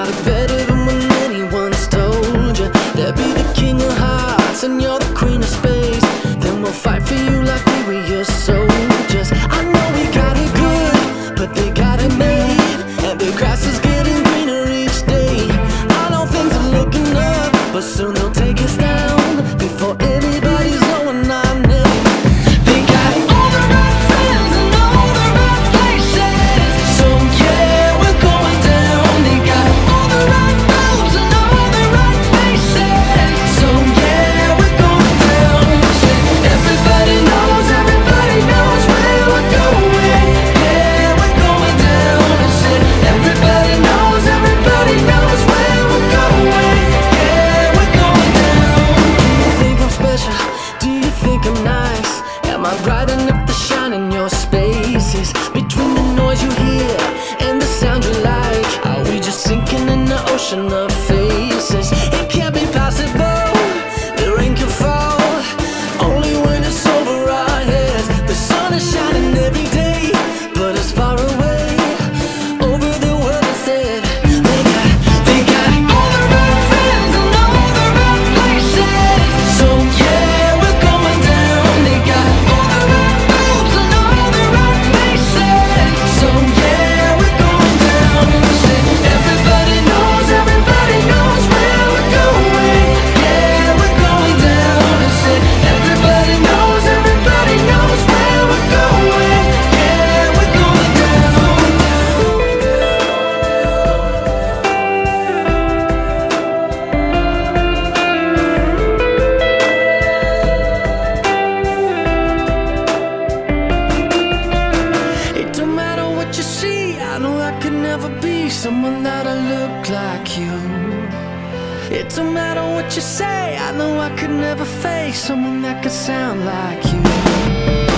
got it better than when anyone's told you. They'll be the king of hearts and you're the queen of space. Then we'll fight for you like we were your soldiers. I know we got it good, but they got it made, and the grass is getting greener each day. I know things are looking up, but soon they'll take us down before anybody's knowing our name. They got all the right friends and all the right places, so yeah, we're going down. They got all the right roads and all the right faces, so yeah, we're going down. Everybody knows where we're going. Yeah, we're going down. Everybody knows where we're going. Yeah, we're going down. Do you think I'm special? Do you think I'm nice? Am I bright enough to shine in your spaces? Between the noise you hear and the sound you like, are we just sinking in the ocean of faces? It can't be possible, the rain can fall only when it's over our heads. The sun is shining every day, but it's far away over the world instead. They got all the right friends and all the right places, so yeah, we're going down. They got all the right roads and all the right faces, so yeah, we're going down. Everybody knows where we're going. Yeah, we're going down. Everybody knows where we're going. Yeah, we're going down. It don't matter what you see, I know I could never be someone that'll look like you. It don't matter what you say, I know I could never face someone that could sound like you.